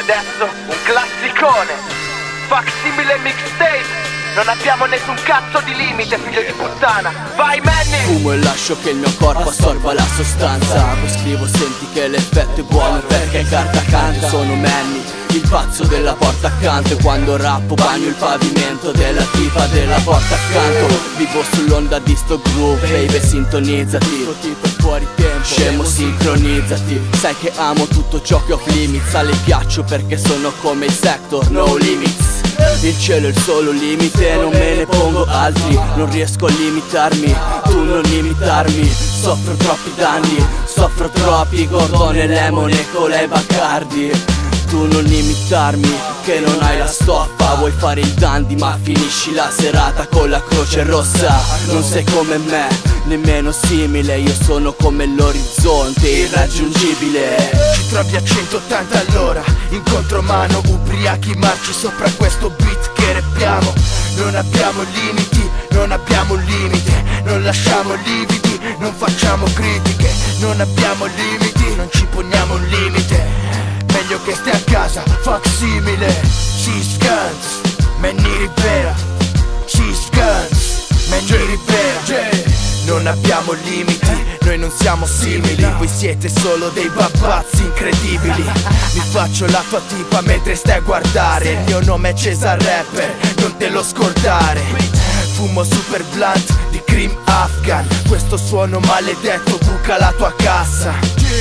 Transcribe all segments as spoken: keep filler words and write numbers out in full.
adesso un classicone, Facsimile Mixtape. Non abbiamo nessun cazzo di limite, figlio di puttana. Vai Manny! Fumo e lascio che il mio corpo assorba la sostanza. Poi scrivo, senti che l'effetto è buono perché carta canta. Sono Manny, il pazzo della porta accanto. E quando rappo bagno il pavimento della tipa della porta accanto. Vivo sull'onda di sto groove, baby sintonizzati. Tipo fuori tempo, scemo sincronizzati. Sai che amo tutto ciò che ho limits. Ale piaccio perché sono come il sector, no limits. Il cielo è il solo limite, non me ne pongo altri. Non riesco a limitarmi, tu non limitarmi. Soffro troppi danni, soffro troppi Gordone, Lemon e Cola e Bacardi. Tu non limitarmi, che non hai la stoffa. Vuoi fare il dandy ma finisci la serata con la croce rossa. Non sei come me, nemmeno simile. Io sono come l'orizzonte irraggiungibile. Ci trovi a centottanta all'ora, in contromano, ubriachi marci sopra questo beat che rappiamo. Non abbiamo limiti, non abbiamo limite. Non lasciamo lividi, non facciamo critiche. Non abbiamo limiti, non ci poniamo un limite. Meglio che stai a casa, Facsimile. Six Guns, Manny Rivera. Six Guns, Manny Rivera. Non abbiamo limiti, noi non siamo simili. Voi siete solo dei babazzi incredibili. Mi faccio la tua tipa mentre stai a guardare. Il mio nome è Cesar Rapper, non te lo scordare. Fumo super blunt di Cream Afghan. Questo suono maledetto buca la tua cassa.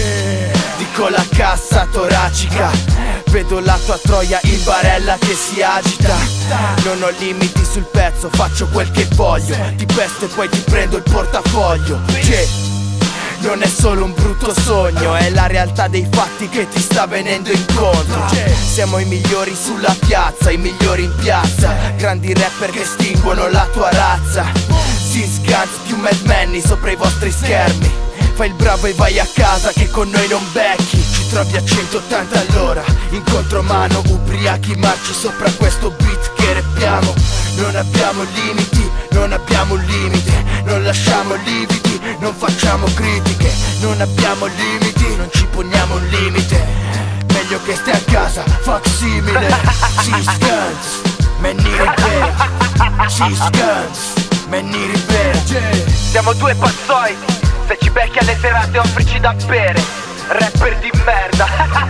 Dico la cassa toracica. Vedo la tua troia in barella che si agita. Non ho limiti sul pezzo, faccio quel che voglio. Ti pesto e poi ti prendo il portafoglio. Che non è solo un brutto sogno, è la realtà dei fatti che ti sta venendo incontro. Siamo i migliori sulla piazza, i migliori in piazza. Grandi rapper che estinguono la tua razza. Six Guns più Mad Manny sopra i vostri schermi. Fai il bravo e vai a casa che con noi non becchi. Ci trovi a centottanta all'ora, in contromano, ubriachi marci sopra questo beat che rappiamo. Non abbiamo limiti, non abbiamo un limite. Non lasciamo lividi, non facciamo critiche. Non abbiamo limiti, non ci poniamo un limite. Meglio che stai a casa, Facsimile. Six Guns, Manny Rivera. Six Guns, Manny Rivera. Siamo due pazzoidi, se ci becchi alle serate offrici da bere. Rapper di merda.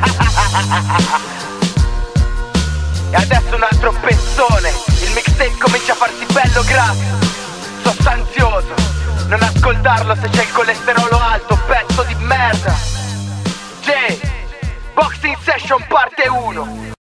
E adesso un altro pezzone. Il mixtape comincia a farsi bello grasso, sostanzioso. Non ascoltarlo se c'è il colesterolo alto, pezzo di merda. J, Boxing Session parte uno.